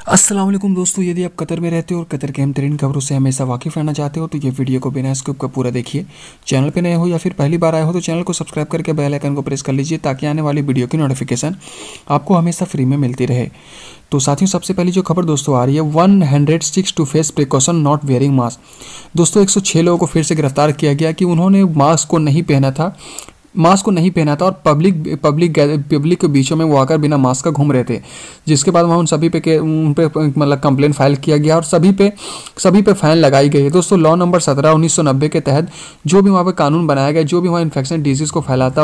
अस्सलाम वालेकुम दोस्तों, यदि आप कतर में रहते हो और कतर के अहम तरीन खबरों से हमेशा वाकिफ़ रहना चाहते हो तो ये वीडियो को बिना स्किप का पूरा देखिए। चैनल पे नए हो या फिर पहली बार आए हो तो चैनल को सब्सक्राइब करके बेल आइकन को प्रेस कर लीजिए ताकि आने वाली वीडियो की नोटिफिकेशन आपको हमेशा फ्री में मिलती रहे। तो साथियों, सबसे पहली जो खबर दोस्तों आ रही है, 106 to face precaution not wearing mask. दोस्तों 106 लोगों को फिर से गिरफ्तार किया गया कि उन्होंने मास्क को नहीं पहना था और पब्लिक के बीचों में वो आकर बिना मास्क का घूम रहे थे, जिसके बाद वहाँ उन पे मतलब कंप्लेंट फाइल किया गया और सभी पे फाइन लगाई गई है। दोस्तों लॉ नंबर 17 1990 के तहत जो भी वहाँ पे कानून बनाया गया, जो भी वहाँ इन्फेक्शन डिजीज़ को फैलाता है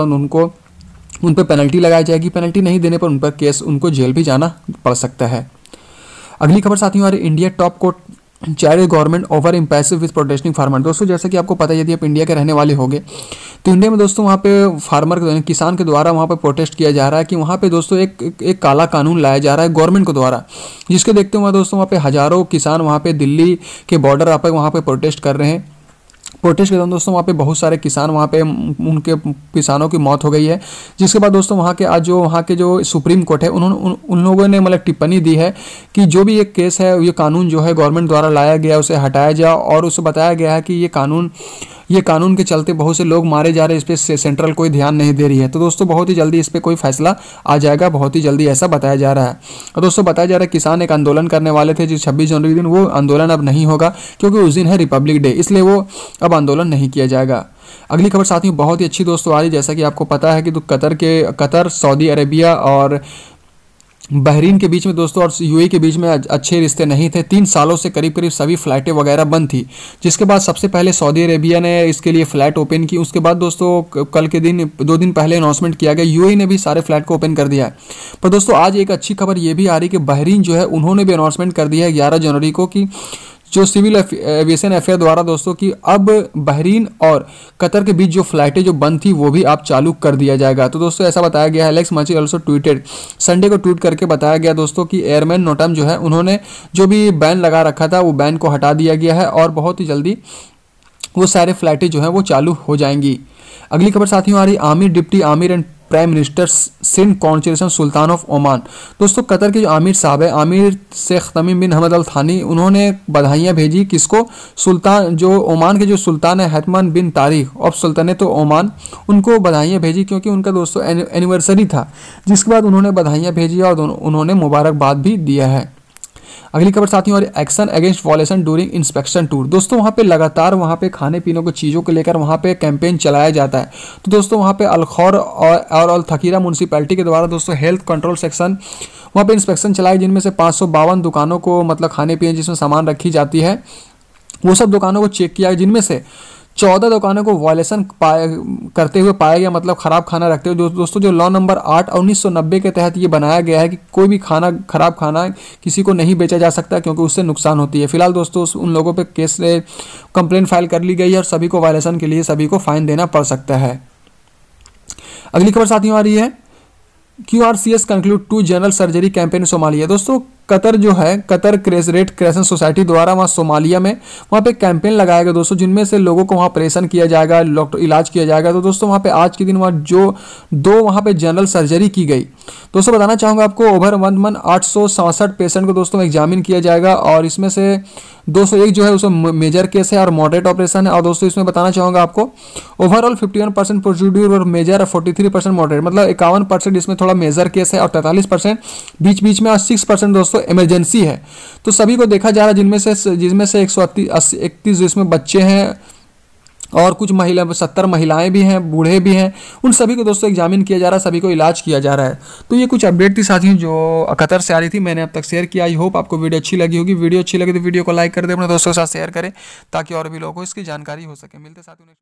उन पर पेनल्टी लगाई जाएगी। पेनल्टी नहीं देने पर उनको जेल भी जाना पड़ सकता है। अगली खबर साथियों, India top court child government over impassive with protesting farmer. दोस्तों जैसा कि आपको पता है, यदि आप इंडिया के रहने वाले होंगे तो इंडिया में दोस्तों वहाँ पे किसान के द्वारा वहाँ पे प्रोटेस्ट किया जा रहा है कि वहाँ पे दोस्तों एक काला कानून लाया जा रहा है गवर्नमेंट के द्वारा, जिसके देखते हुए दोस्तों वहाँ पे हज़ारों किसान वहाँ पे दिल्ली के बॉर्डर पर वहाँ पे प्रोटेस्ट कर रहे हैं। प्रोटेस्ट के दौरान दोस्तों वहाँ पे बहुत सारे किसान उनके किसानों की मौत हो गई है, जिसके बाद दोस्तों वहाँ के जो सुप्रीम कोर्ट है उन्होंने उन लोगों ने मतलब टिप्पणी दी है कि जो भी एक केस है, ये कानून जो है गवर्नमेंट द्वारा लाया गया उसे हटाया जाए और उसे बताया गया है कि ये कानून के चलते बहुत से लोग मारे जा रहे हैं, इस पर सेंट्रल कोई ध्यान नहीं दे रही है। तो दोस्तों बहुत ही जल्दी इस पर कोई फैसला आ जाएगा, बहुत ही जल्दी ऐसा बताया जा रहा है। और दोस्तों बताया जा रहा है किसान एक आंदोलन करने वाले थे जिस 26 जनवरी दिन, वो आंदोलन अब नहीं होगा क्योंकि उस दिन है रिपब्लिक डे, इसलिए वो अब आंदोलन नहीं किया जाएगा। अगली खबर साथियों बहुत ही अच्छी दोस्तों आ रही, जैसा कि आपको पता है कि तो कतर सऊदी अरेबिया और बहरीन के बीच में दोस्तों और यूएई के बीच में अच्छे रिश्ते नहीं थे। 3 सालों से करीब सभी फ्लाइटें वगैरह बंद थी, जिसके बाद सबसे पहले सऊदी अरेबिया ने इसके लिए फ़्लाइट ओपन की। उसके बाद दोस्तों कल के दिन 2 दिन पहले अनाउंसमेंट किया गया, यूएई ने भी सारे फ्लाइट को ओपन कर दिया है। पर दोस्तों आज एक अच्छी खबर ये भी आ रही कि बहरीन जो है उन्होंने भी अनाउंसमेंट कर दिया है 11 जनवरी को कि जो सिविल एविएशन अफेयर द्वारा दोस्तों कि अब बहरीन और कतर के बीच जो फ्लाइटें जो बंद थी वो भी अब चालू कर दिया जाएगा। तो दोस्तों ऐसा बताया गया है। Alex Mercy also tweeted, Sunday को ट्वीट करके बताया गया दोस्तों कि एयरमैन नोटम जो है उन्होंने जो भी बैन लगा रखा था वो बैन को हटा दिया गया है और बहुत ही जल्दी वो सारे फ्लाइटें जो हैं वो चालू हो जाएंगी। अगली खबर साथियों आ रही, amir deputy amir and prime minister सिंध कॉन्स्टिट्यूशन सुल्तान ऑफ ओमान। दोस्तों कतर के जो आमिर साहब है, आमिर शेख तमीम बिन हमद अल थानी, उन्होंने बधाइयाँ भेजी किसको, सुल्तान जो ओमान के जो सुल्तान है हैतमन बिन तारिक ऑफ सुल्तानेत ऑमान, उनको बधाइयाँ भेजी क्योंकि उनका दोस्तों एनिवर्सरी था, जिसके बाद उन्होंने बधाइयाँ भेजी और उन्होंने मुबारकबाद भी दिया है। अगली खबर साथियों, और action against violation during inspection tour. दोस्तों वहाँ पे लगातार वहाँ पे खाने पीने की चीज़ों को लेकर वहाँ पे कैंपेन चलाया जाता है। तो दोस्तों वहाँ पे अलखौर और अल थकीरा म्यूनसिपैलिटी के द्वारा दोस्तों हेल्थ कंट्रोल सेक्शन वहाँ पे इंस्पेक्शन चलाए, जिनमें से 552 दुकानों को मतलब खाने पीने जिसमें सामान रखी जाती है वो सब दुकानों को चेक किया, जिनमें से 14 दुकानों को वायलेशन करते हुए पाया गया, मतलब ख़राब खाना रखते हुए। दोस्तों जो लॉ नंबर 8 1990 के तहत ये बनाया गया है कि कोई भी ख़राब खाना किसी को नहीं बेचा जा सकता क्योंकि उससे नुकसान होती है। फिलहाल दोस्तों उन लोगों पे केस से कंप्लेंट फाइल कर ली गई है और सभी को वायलेशन के लिए सभी को फाइन देना पड़ सकता है। अगली खबर साथियों आ रही है, QRCS conclude 2 general surgery campaign Somalia. दोस्तों कतर जो है, कतर रेड क्रेसेंट सोसाइटी द्वारा वहाँ सोमालिया में वहाँ पे कैंपेन लगाया गया दोस्तों, जिनमें से लोगों को वहाँ ऑपरेशन किया जाएगा, इलाज किया जाएगा। तो दोस्तों वहाँ पे आज के दिन वहाँ जो 2 वहाँ पे जनरल सर्जरी की गई। दोस्तों बताना चाहूँगा आपको, ओवर 867 पेशेंट को दोस्तों एग्जामिन किया जाएगा और इसमें से 201 जो है उसमें मेजर केस है और मॉडरेट ऑपरेशन है। और दोस्तों इसमें बताना चाहूँगा आपको, ओवरऑल 51% प्रोसीड्यूर और मेजर और 43% मॉडरेट, मतलब 51% इसमें थोड़ा मेजर केस है और 43% बीच में और 6% दोस्तों इमरजेंसी है। तो सभी को देखा जा रहा है, जिनमें से 131 जिसमें बच्चे हैं और कुछ 70 महिलाएं भी हैं, बूढ़े भी हैं, उन सभी को दोस्तों एग्जामिन किया जा रहा है, सभी को इलाज किया जा रहा है। तो ये कुछ अपडेट थी साथियों जो कतर से आ रही थी, मैंने अब तक शेयर किया। आई होप आपको वीडियो अच्छी लगी होगी। वीडियो अच्छी लगी तो वीडियो को लाइक कर दे, अपने दोस्तों के साथ शेयर करें ताकि और भी लोगों को इसकी जानकारी हो सके। मिलते साथियों।